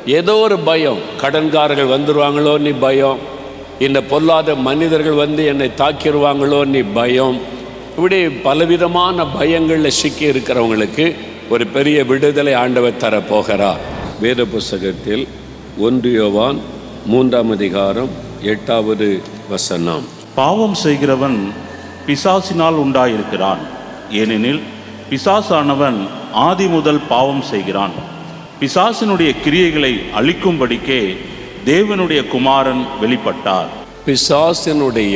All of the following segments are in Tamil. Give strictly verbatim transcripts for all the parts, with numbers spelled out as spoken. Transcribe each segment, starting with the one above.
ஏதோ ஒரு பயம், கடன்காரர்கள் வந்துடுவாங்களோ நீ பயம், இந்த பொல்லாத மனிதர்கள் வந்து என்னை தாக்கிடுவாங்களோ நீ பயம், இப்படி பலவிதமான பயங்களில் சிக்கி இருக்கிறவங்களுக்கு ஒரு பெரிய விடுதலை ஆண்டவர் தரப்போகிறார். வேத புஸ்தகத்தில் ஒன்று யோவான் மூன்றாம் அதிகாரம் எட்டாவது வசனம். பாவம் செய்கிறவன் பிசாசினால் உண்டாயிருக்கிறான், ஏனெனில் பிசாசானவன் ஆதி முதல் பாவம் செய்கிறான். பிசாசினுடைய கிரியைகளை அழிக்கும்படிக்கே தேவனுடைய குமாரன் வெளிப்பட்டார். பிசாசினுடைய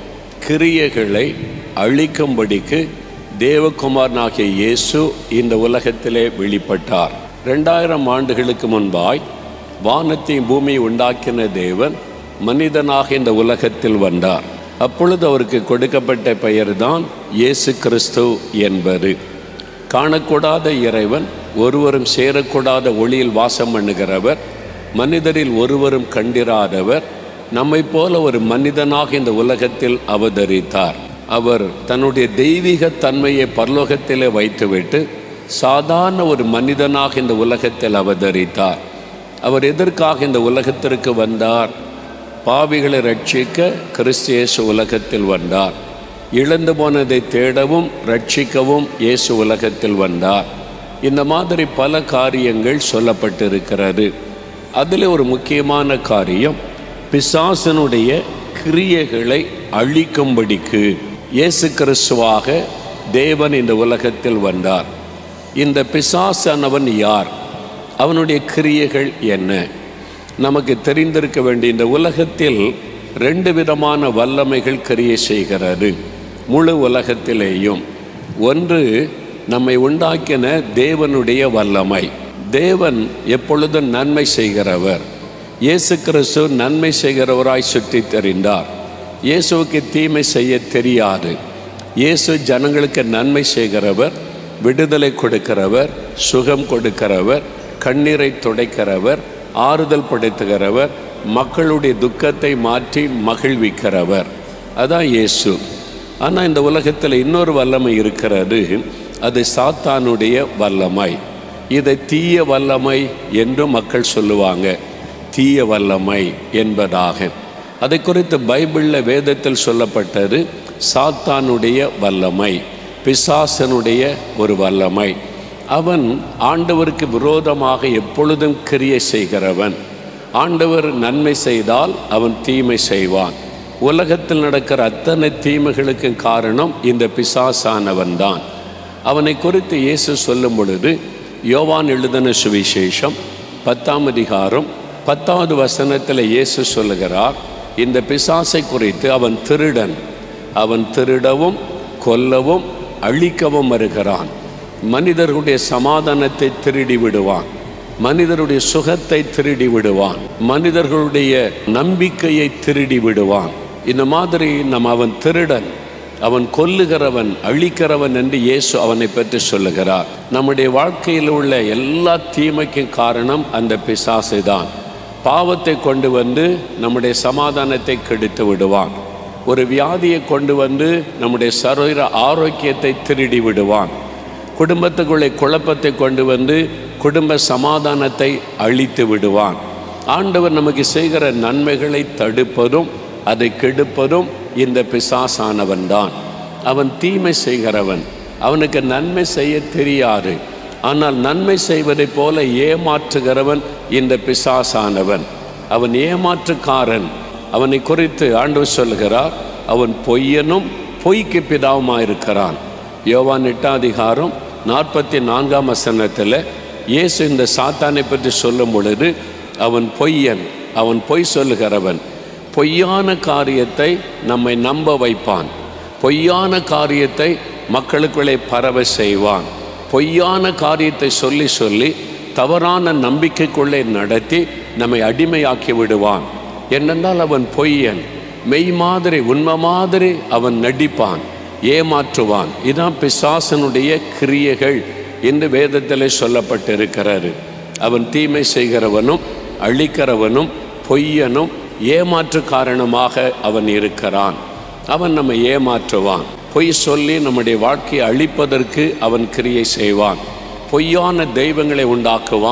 கிரியைகளை அழிக்கும்படிக்கு தேவகுமாரனாகிய இயேசு இந்த உலகத்திலே வெளிப்பட்டார். ரெண்டாயிரம் ஆண்டுகளுக்கு முன்பாய் வானத்தையும் பூமியை உண்டாக்கின தேவன் மனிதனாக இந்த உலகத்தில் வந்தார். அப்பொழுது அவருக்கு கொடுக்கப்பட்ட பெயர்தான் இயேசு கிறிஸ்து என்பது. காணக்கூடாத இறைவன், ஒருவரும் சேரக்கூடாத ஒளியில் வாசம் பண்ணுகிறவர், மனிதரில் ஒருவரும் கண்டிராதவர், நம்மை போல ஒரு மனிதனாக இந்த உலகத்தில் அவதரித்தார். அவர் தன்னுடைய தெய்வீக தன்மையை பரலோகத்திலே வைத்துவிட்டு சாதாரண ஒரு மனிதனாக இந்த உலகத்தில் அவதரித்தார். அவர் எதற்காக இந்த உலகத்திற்கு வந்தார்? பாவிகளை ரட்சிக்க கிறிஸ்து இயேசு உலகத்தில் வந்தார். இழந்து போனதை தேடவும் ரட்சிக்கவும் இயேசு உலகத்தில் வந்தார். இந்த மாதிரி பல காரியங்கள் சொல்லப்பட்டிருக்கிறது. அதில் ஒரு முக்கியமான காரியம், பிசாசனுடைய கிரியைகளை அழிக்கும்படிக்கு இயேசு கிறிஸ்துவாக தேவன் இந்த உலகத்தில் வந்தார். இந்த பிசாசானவன் யார்? அவனுடைய கிரியைகள் என்ன? நமக்கு தெரிந்திருக்க வேண்டிய இந்த உலகத்தில் ரெண்டு விதமான வல்லமைகள் கிரியை செய்கிறது முழு உலகத்திலேயும். ஒன்று நம்மை உண்டாக்கின தேவனுடைய வல்லமை. தேவன் எப்பொழுதும் நன்மை செய்கிறவர். இயேசு கிறிஸ்து நன்மை செய்கிறவராய் சுற்றி தெரிந்தார். இயேசுவுக்கு தீமை செய்ய தெரியாது. இயேசு ஜனங்களுக்கு நன்மை செய்கிறவர், விடுதலை கொடுக்கிறவர், சுகம் கொடுக்கிறவர், கண்ணீரை துடைக்கிறவர், ஆறுதல் படுத்துகிறவர், மக்களுடைய துக்கத்தை மாற்றி மகிழ்விக்கிறவர். அதான் இயேசு. ஆனால் இந்த உலகத்தில் இன்னொரு வல்லமை இருக்கிறது, அது சாத்தானுடைய வல்லமை. இதை தீய வல்லமை என்று மக்கள் சொல்லுவாங்க, தீய வல்லமை என்பதாக. அதை குறித்து பைபிளில் வேதத்தில் சொல்லப்பட்டது சாத்தானுடைய வல்லமை, பிசாசனுடைய ஒரு வல்லமை. அவன் ஆண்டவருக்கு விரோதமாக எப்பொழுதும் கிரியை செய்கிறவன். ஆண்டவர் நன்மை செய்தால் அவன் தீமை செய்வான். உலகத்தில் நடக்கிற அத்தனை தீமைகளுக்கு காரணம் இந்த பிசாசானவன் தான். அவனை குறித்து இயேசு சொல்லும் பொழுது யோவான் எழுதின சுவிசேஷம் பத்தாம் அதிகாரம் பத்தாவது வசனத்தில் இயேசு சொல்லுகிறார், இந்த பிசாசை குறித்து, அவன் திருடன், அவன் திருடவும் கொல்லவும் அழிக்கவும் வருகிறான். மனிதர்களுடைய சமாதானத்தை திருடி விடுவான், மனிதருடைய சுகத்தை திருடி விடுவான், மனிதர்களுடைய நம்பிக்கையை திருடி விடுவான். இந்த மாதிரி நம்ம அவன் திருடன், அவன் கொல்லுகிறவன், அழிக்கிறவன் என்று இயேசு அவனை பற்றி சொல்லுகிறார். நம்முடைய வாழ்க்கையில் உள்ள எல்லா தீமைக்கும் காரணம் அந்த பிசாசு தான். பாவத்தை கொண்டு வந்து நம்முடைய சமாதானத்தை கெடுத்து விடுவான். ஒரு வியாதியை கொண்டு வந்து நம்முடைய சரீர ஆரோக்கியத்தை திருடி விடுவான். குடும்பத்துக்குள்ளே குழப்பத்தை கொண்டு வந்து குடும்ப சமாதானத்தை அழித்து விடுவான். ஆண்டவர் நமக்கு செய்கிற நன்மைகளை தடுப்பதும் அதை கெடுப்பதும் இந்த பிசாசானவன் தான். அவன் தீமை செய்கிறவன், அவனுக்கு நன்மை செய்ய தெரியாது. ஆனால் நன்மை செய்வதைப் போல ஏமாற்றுகிறவன் இந்த பிசாசானவன். அவன் ஏமாற்றுக்காரன். அவனை குறித்து ஆண்டவர் சொல்கிறார், அவன் பொய்யனும் பொய்க்கு பிதாவுமாயிருக்கிறான். யோவான் எட்டாம் அதிகாரம் நாற்பத்தி நான்காம் வசனத்தில் இயேசு இந்த சாத்தானை பற்றி சொல்லும் பொழுது, அவன் பொய்யன், அவன் பொய் சொல்லுகிறவன், பொய்யான காரியத்தை நம்மை நம்ப வைப்பான், பொய்யான காரியத்தை மக்களுக்குள்ளே பரவ செய்வான், பொய்யான காரியத்தை சொல்லி சொல்லி தவறான நம்பிக்கைக்குள்ளே நடத்தி நம்மை அடிமையாக்கி விடுவான். என்னென்றால் அவன் பொய்யன், மெய் மாதிரி உண்மை மாதிரி அவன் நடிப்பான், ஏமாற்றுவான். இதான் பிசாசனுடைய கிரியைகள் என்று வேதத்தில் சொல்லப்பட்டிருக்கிறாரு. அவன் தீமை செய்கிறவனும் அழிக்கிறவனும் பொய்யனும் ஏமாற்று காரணமாக அவன் இருக்கிறான். அவன் நம்மை ஏமாற்றுவான், பொய் சொல்லி நம்முடைய வாழ்க்கையை அழிப்பதற்கு அவன் கிரியை செய்வான். பொய்யான தெய்வங்களை உண்டாக்குவான்,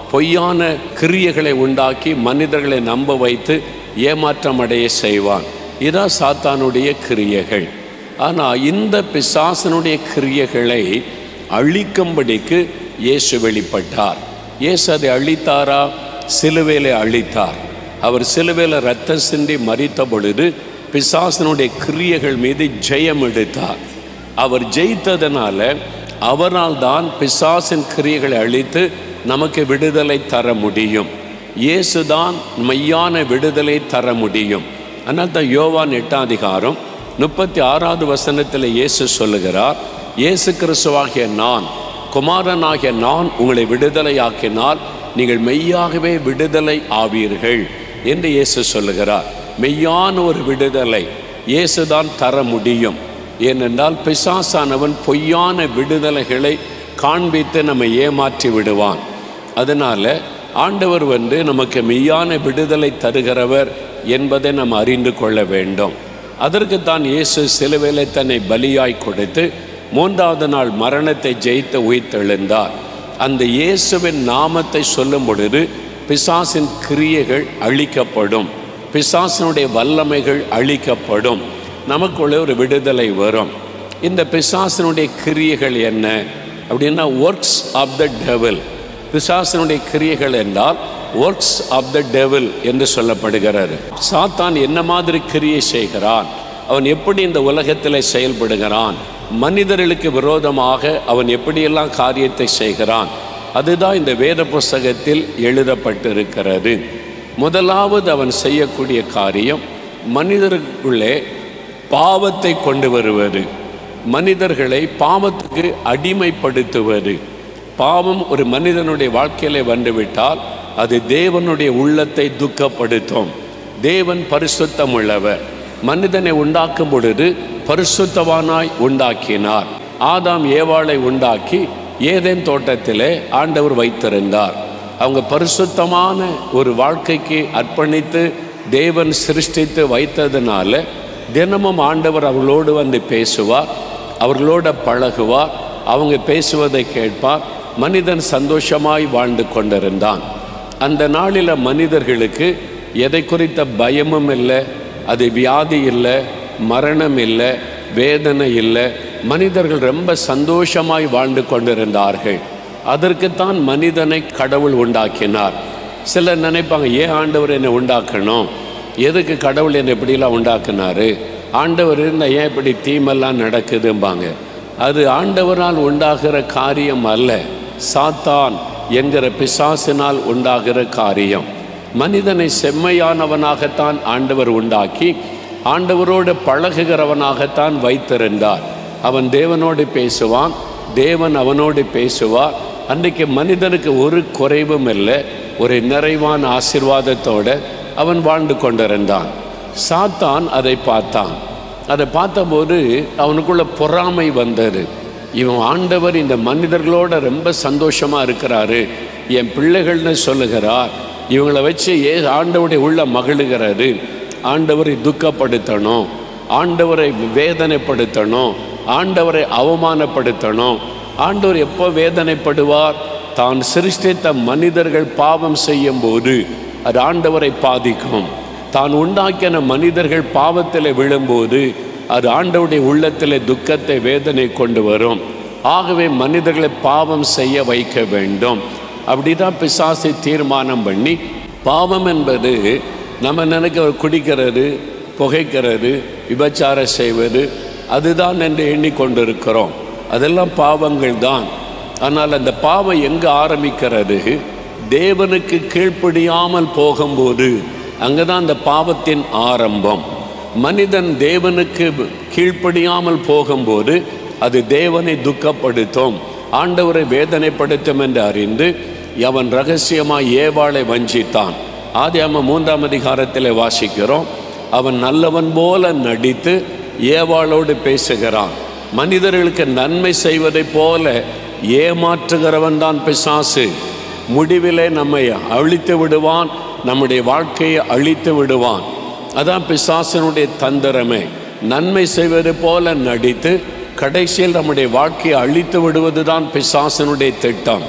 பொய்யான கிரியைகளை உண்டாக்கி மனிதர்களை நம்ப வைத்து ஏமாற்றம் அடைய செய்வான். இதான் சாத்தானுடைய கிரியைகள். ஆனால் இந்த பிசாசனுடைய கிரியைகளை அழிக்கும்படிக்கு இயேசு வெளிப்பட்டார். இயேசு அதை அழித்தாரா? சிலுவையிலே அழித்தார். அவர் சிலுவையில் இரத்தம் சிந்தி மரித்த பொழுது பிசாசனுடைய கிரியைகள் மீது ஜெயம் எடுத்தார். அவர் ஜெயித்ததனால அவரால் தான் பிசாசின் கிரியைகளை அழித்து நமக்கு விடுதலை தர முடியும். இயேசு தான் மெய்யான விடுதலை தர முடியும். அதனால் தான் யோவான் எட்டாம் அதிகாரம் முப்பத்தி ஆறாவது வசனத்தில் இயேசு சொல்லுகிறார், இயேசு கிறிஸ்துவாகிய நான், குமாரனாகிய நான் உங்களை விடுதலையாக்கினால் நீங்கள் மெய்யாகவே விடுதலை ஆவீர்கள் என்று இயேசு சொல்லுகிறார். மெய்யான ஒரு விடுதலை இயேசுதான் தர முடியும். ஏனென்றால் பிசாசானவன் பொய்யான விடுதலைகளை காண்பித்து நம்மை ஏமாற்றி விடுவான். அதனால் ஆண்டவர் வந்து நமக்கு மெய்யான விடுதலை தருகிறவர் என்பதை நாம் அறிந்து கொள்ள வேண்டும். அதற்குத்தான் இயேசு சிலுவையிலே தன்னை பலியாய் கொடுத்து மூன்றாவது நாள் மரணத்தை ஜெயித்து உயிர்த்தெழுந்தார். அந்த இயேசுவின் நாமத்தை சொல்லும் பொழுது பிசாசின் கிரியைகள் அழிக்கப்படும், பிசாசினுடைய வல்லமைகள் அழிக்கப்படும், நமக்குள்ளே ஒரு விடுதலை வரும். இந்த பிசாசினுடைய கிரியைகள் என்ன அப்படின்னா, ஒர்க்ஸ் ஆஃப் த டெவில். பிசாசினுடைய கிரியைகள் என்றால் ஒர்க்ஸ் ஆஃப் த டெவில் என்று சொல்லப்படுகிறது. சாத்தான் என்ன மாதிரி கிரியை செய்கிறான், அவன் எப்படி இந்த உலகத்தில் செயல்படுகிறான், மனிதர்களுக்கு விரோதமாக அவன் எப்படியெல்லாம் காரியத்தை செய்கிறான், அதுதான் இந்த வேத புஸ்தகத்தில் எழுதப்பட்டிருக்கிறது. முதலாவது அவன் செய்யக்கூடிய காரியம் மனிதர்களுக்குள்ளே பாவத்தை கொண்டு வருவது, மனிதர்களை பாவத்துக்கு அடிமைப்படுத்துவது. பாவம் ஒரு மனிதனுடைய வாழ்க்கையிலே வந்துவிட்டால் அது தேவனுடைய உள்ளத்தை துக்கப்படுத்தும். தேவன் பரிசுத்தம் உள்ளவர். மனிதனை உண்டாக்கும் பொழுது பரிசுத்தவானாய் உண்டாக்கினார். ஆதாம் ஏவாளை உண்டாக்கி ஏதேன் தோட்டத்திலே ஆண்டவர் வைத்திருந்தார். அவங்க பரிசுத்தமான ஒரு வாழ்க்கைக்கு அர்ப்பணித்து தேவன் சிருஷ்டித்து வைத்ததுனால தினமும் ஆண்டவர் அவர்களோடு வந்து பேசுவார், அவர்களோட பழகுவார், அவங்க பேசுவதை கேட்பார். மனிதன் சந்தோஷமாய் வாழ்ந்து கொண்டிருந்தான். அந்த நாளில் மனிதர்களுக்கு எதை குறித்த பயமும் இல்லை, அது வியாதி இல்லை, மரணம் இல்லை, வேதனை இல்லை. மனிதர்கள் ரொம்ப சந்தோஷமாய் வாழ்ந்து கொண்டிருந்தார்கள். அதற்குத்தான் மனிதனை கடவுள் உண்டாக்கினார். சிலர் நினைப்பாங்க, ஏன் ஆண்டவர் என்னை உண்டாக்கணும், எதுக்கு கடவுள் என்னை இப்படிலாம் உண்டாக்குனாரு, ஆண்டவர் இருந்தால் ஏன் இப்படி தீமெல்லாம் நடக்குதும்பாங்க. அது ஆண்டவரால் உண்டாகிற காரியம் அல்ல, சாத்தான் என்கிற பிசாசினால் உண்டாகிற காரியம். மனிதனை செம்மையானவனாகத்தான் ஆண்டவர் உண்டாக்கி ஆண்டவரோடு பழகுகிறவனாகத்தான் வைத்திருந்தார். அவன் தேவனோடு பேசுவான், தேவன் அவனோடு பேசுவார். அன்றைக்கு மனிதனுக்கு ஒரு குறைவும் இல்லை, ஒரு நிறைவான ஆசீர்வாதத்தோடு அவன் வாழ்ந்து கொண்டிருந்தான். சாத்தான் அதை பார்த்தான். அதை பார்த்தபோது அவனுக்குள்ள பொறாமை வந்தது. இவன் ஆண்டவர் இந்த மனிதர்களோட ரொம்ப சந்தோஷமாக இருக்கிறாரு, என் பிள்ளைகள்னு சொல்லுகிறார், இவங்களை வச்சு ஏ ஆண்டவருடைய உள்ள மகிழுகிறது, ஆண்டவரை துக்கப்படுத்தணும், ஆண்டவரை வேதனைப்படுத்தணும், ஆண்டவரை அவமானப்படுத்தணும். ஆண்டவர் எப்போ வேதனைப்படுவார், தான் சிருஷ்டித்த மனிதர்கள் பாவம் செய்யும் போது அது ஆண்டவரை பாதிக்கும். தான் உண்டாக்கின மனிதர்கள் பாவத்தில் விழும்போது அது ஆண்டவருடைய உள்ளத்தில் துக்கத்தை வேதனை கொண்டு வரும். ஆகவே மனிதர்களை பாவம் செய்ய வைக்க வேண்டும். அப்படி தான் பிசாசை தீர்மானம் பண்ணி, பாவம் என்பது நம்ம நினைக்க குடிக்கிறது, புகைக்கிறது, விபச்சாரம் செய்வது அதுதான் என்று எண்ணிக்கொண்டிருக்கிறோம். அதெல்லாம் பாவங்கள் தான். ஆனால் அந்த பாவம் எங்கே ஆரம்பிக்கிறது, தேவனுக்கு கீழ்ப்படியாமல் போகும்போது அங்கே தான் அந்த பாவத்தின் ஆரம்பம். மனிதன் தேவனுக்கு கீழ்ப்படியாமல் போகும்போது அது தேவனை துக்கப்படுத்தும், ஆண்டவரை வேதனைப்படுத்தும் என்று அறிந்து அவன் ரகசியமாக ஏவாளை வஞ்சித்தான். ஆதியாகமம் மூன்றாம் அதிகாரத்தில் வாசிக்கிறோம், அவன் நல்லவன் போல நடித்து ஏவாளோடு பேசுகிறான். மனிதர்களுக்கு நன்மை செய்வதை போல ஏமாற்றுகிறவன் தான் பிசாசு. முடிவிலே நம்மை அழித்து விடுவான், நம்முடைய வாழ்க்கையை அழித்து விடுவான். அதான் பிசாசனுடைய தந்திரமே. நன்மை செய்வது போல நடித்து கடைசியில் நம்முடைய வாழ்க்கையை அழித்து விடுவது தான் பிசாசனுடைய திட்டம்.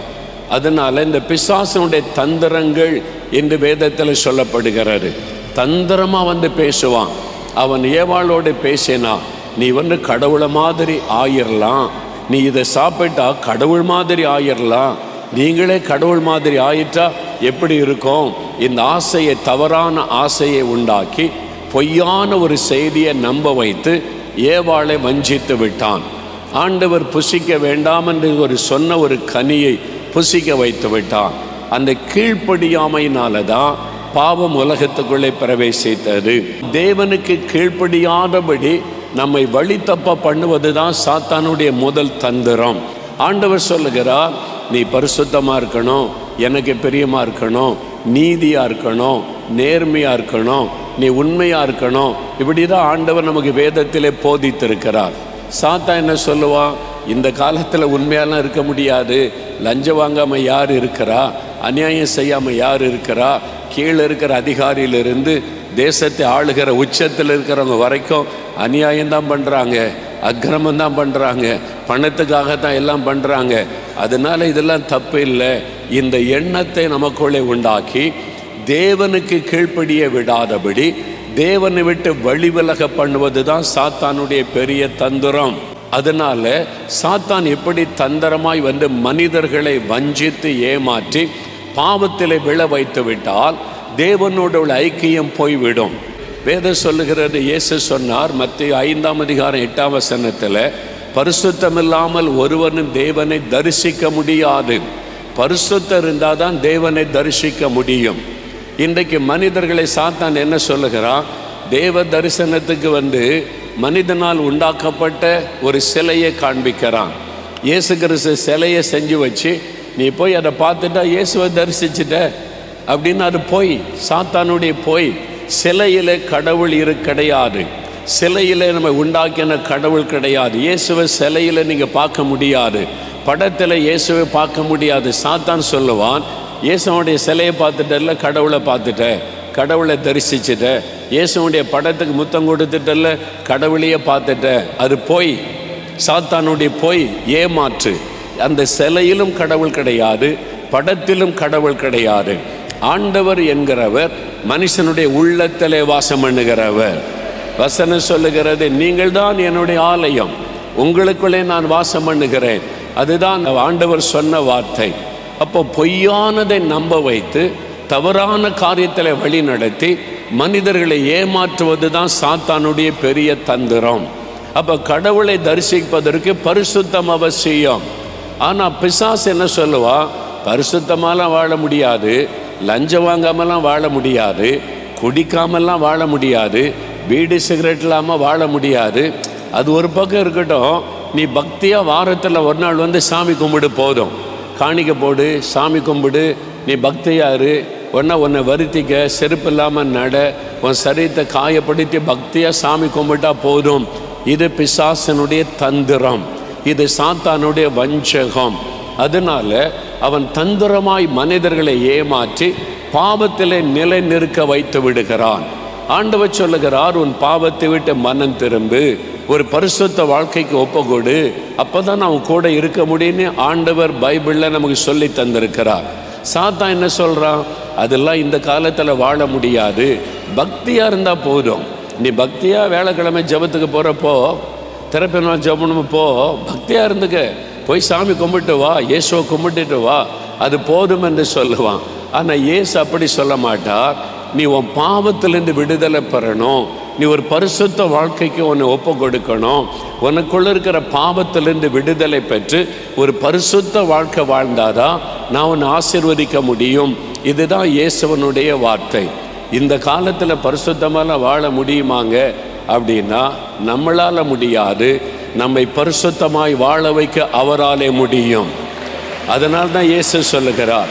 அதனால இந்த பிசாசனுடைய தந்திரங்கள் என்று வேதத்தில் சொல்லப்படுகிறது. தந்திரமா வந்து பேசுவான். அவன் ஏவாளோடு பேசினா, நீ வந்து கடவுளை மாதிரி ஆயிரலாம், நீ இதை சாப்பிட்டா கடவுள் மாதிரி ஆயிரலாம், நீங்களே கடவுள் மாதிரி ஆயிட்டா எப்படி இருக்கும்? இந்த ஆசையை, தவறான ஆசையை உண்டாக்கி பொய்யான ஒரு செய்தியை நம்ப வைத்து ஏவாளை வஞ்சித்து விட்டான். ஆண்டவர் புசிக்க வேண்டாம் என்று ஒரு சொன்ன ஒரு கனியை புசிக்க வைத்து விட்டான். அந்த கீழ்ப்படியாமையினால தான் பாவம் உலகத்துக்குள்ளே பிரவேசித்தது. தேவனுக்கு கீழ்ப்படியாதபடி நம்மை வழி தப்ப பண்ணுவது தான் சாத்தானுடைய முதல் தந்திரம். ஆண்டவர் சொல்லுகிறார், நீ பரிசுத்தமாக இருக்கணும், எனக்கு பிரியமாக இருக்கணும், நீதியாக இருக்கணும், நேர்மையாக இருக்கணும், நீ உண்மையாக இருக்கணும். இப்படி தான் ஆண்டவர் நமக்கு வேதத்திலே போதித்திருக்கிறார். சாத்தா என்ன சொல்லுவான்? இந்த காலத்தில் உண்மையாலாம் இருக்க முடியாது, லஞ்சம் வாங்காமல் யார் இருக்கிறா, அநியாயம் செய்யாமல் யார் இருக்கிறா, கீழே இருக்கிற அதிகாரியிலிருந்து தேசத்தை ஆளுகிற உச்சத்தில் இருக்கிறவங்க வரைக்கும் அநியாயம்தான் பண்ணுறாங்க, அக்கிரமந்தான் பண்ணுறாங்க, பணத்துக்காகத்தான் எல்லாம் பண்ணுறாங்க, அதனால் இதெல்லாம் தப்பு இல்லை. இந்த எண்ணத்தை நமக்குள்ளே உண்டாக்கி தேவனுக்கு கீழ்ப்படிய விடாதபடி தேவனை விட்டு வழிவிலக பண்ணுவது தான் சாத்தானுடைய பெரிய தந்திரம். அதனால சாத்தான் எப்படி தந்திரமாய் வந்து மனிதர்களை வஞ்சித்து ஏமாற்றி பாவத்திலே விழ வைத்து விட்டால் தேவனோட உள்ள ஐக்கியம் போய்விடும். வேதம் சொல்லுகிறது, இயேசு சொன்னார் மத்தேயு ஐந்தாம் அதிகாரம் எட்டாம் வசனத்தில், பரிசுத்தமில்லாமல் ஒருவனும் தேவனை தரிசிக்க முடியாது. பரிசுத்தம் இருந்தால் தான் தேவனை தரிசிக்க முடியும். இன்றைக்கு மனிதர்களை சாத்தான் என்ன சொல்லுகிறான்? தேவ தரிசனத்துக்கு வந்து மனிதனால் உண்டாக்கப்பட்ட ஒரு சிலையை காண்பிக்கிறான். இயேசு கிறிஸ்து சிலையை செஞ்சு வச்சு நீ போய் அதை பார்த்துட்டா இயேசுவை தரிசிச்சுட்ட அப்படின்னு அது போய், சாத்தானுடைய போய். சிலையில் கடவுள் இரு கிடையாது, சிலையில் நம்ம உண்டாக்கின கடவுள் கிடையாது. இயேசுவை சிலையில் நீங்கள் பார்க்க முடியாது, படத்தில் இயேசுவை பார்க்க முடியாது. சாத்தான் சொல்லுவான், இயேசுடைய சிலையை பார்த்துட்டல்ல, கடவுளை பார்த்துட்ட, கடவுளை தரிசிச்சுட்ட, இயேசுடைய படத்துக்கு முத்தம் கொடுத்துட்டல்ல, கடவுளையே பார்த்துட்ட. அது போய், சாத்தானுடைய போய், ஏமாற்று. அந்த சிலையிலும் கடவுள் கிடையாது, படத்திலும் கடவுள் கிடையாது. ஆண்டவர் என்கிறவர் மனுஷனுடைய உள்ளத்திலே வாசம் பண்ணுகிறவர். வசனம் சொல்லுகிறது, நீங்கள் தான் என்னுடைய ஆலயம், உங்களுக்குள்ளே நான் வாசம் பண்ணுகிறேன். அதுதான் ஆண்டவர் சொன்ன வார்த்தை. அப்போ பொய்யானதை நம்ப வைத்து தவறான காரியத்தில் வழி நடத்தி மனிதர்களை ஏமாற்றுவது தான் சாத்தானுடைய பெரிய தந்திரம். அப்போ கடவுளை தரிசிப்பதற்கு பரிசுத்தம் அவசியம். ஆனால் பிசாசு என்ன சொல்லுவா? பரிசுத்தமாலாம் வாழ முடியாது, லஞ்சம் வாங்காமலாம் வாழ முடியாது, குடிக்காமலாம் வாழ முடியாது, பீடி சிகரெட் இல்லாமல் வாழ முடியாது. அது ஒரு பக்கம் இருக்கட்டும், நீ பக்தியாக வாரத்தில் ஒரு நாள் வந்து சாமி கும்பிடு, போதும், காணிக்க போடு, சாமி கும்பிடு, நீ பக்தியாரு, ஒன்றா உன்னை வருத்திக்க, செருப்பு இல்லாமல் நட, உன் சரீரத்தை காயப்படுத்தி பக்தியாக சாமி கும்பிட்டா போதும். இது பிசாசனுடைய தந்திரம், இது சாத்தானுடைய வஞ்சகம். அதனால அவன் தந்திரமாய் மனிதர்களை ஏமாற்றி பாவத்திலே நிலை நிற்க வைத்து விடுகிறான். ஆண்டவர் சொல்லுகிறார், உன் பாவத்தை விட்டு மனம் திரும்பு, ஒரு பரிசுத்த வாழ்க்கைக்கு ஒப்புக்கொடு, அப்போ தான் அவன் கூட இருக்க முடியும்னு ஆண்டவர் பைபிளில் நமக்கு சொல்லி தந்திருக்கிறார். சாத்தான் என்ன சொல்கிறான்? அதெல்லாம் இந்த காலத்தில் வாழ முடியாது, பக்தியாக இருந்தால் போதும். நீ பக்தியாக வேலைக்கிழமை ஜபத்துக்கு போகிறப்போ, திறப்பு நாள் ஜபம் போ, பக்தியாக இருந்துக்க, போய் சாமி கும்பிட்டு வா, இயேசுவை கும்பிட்டுட்டு வா, அது போதும் என்று சொல்லுவான். ஆனால் இயேசு அப்படி சொல்ல மாட்டார். நீ உன் பாவத்திலிருந்து விடுதலை பெறணும், நீ ஒரு பரிசுத்த வாழ்க்கைக்கு உன்னை ஒப்பு கொடுக்கணும், உனக்குள்ள இருக்கிற பாவத்திலிருந்து விடுதலை பெற்று ஒரு பரிசுத்த வாழ்க்கை வாழ்ந்தாதான் நான் உன்னை ஆசீர்வதிக்க முடியும். இதுதான் இயேசுவனுடைய வார்த்தை. இந்த காலத்தில் பரிசுத்தமாக வாழ முடியுமாங்க அப்படின்னா நம்மளால் முடியாது. நம்மை பரிசுத்தமாய் வாழ வைக்க அவராலே முடியும். அதனால் தான் இயேசு சொல்லுகிறார்,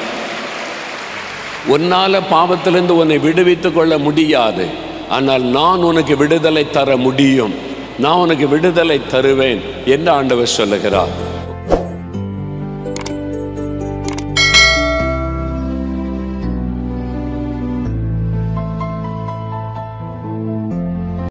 உன்னால் பாவத்திலிருந்து உன்னை விடுவித்து கொள்ள முடியாது, ஆனால் நான் உனக்கு விடுதலை தர முடியும், நான் உனக்கு விடுதலை தருவேன் என்று ஆண்டவர் சொல்லுகிறார்.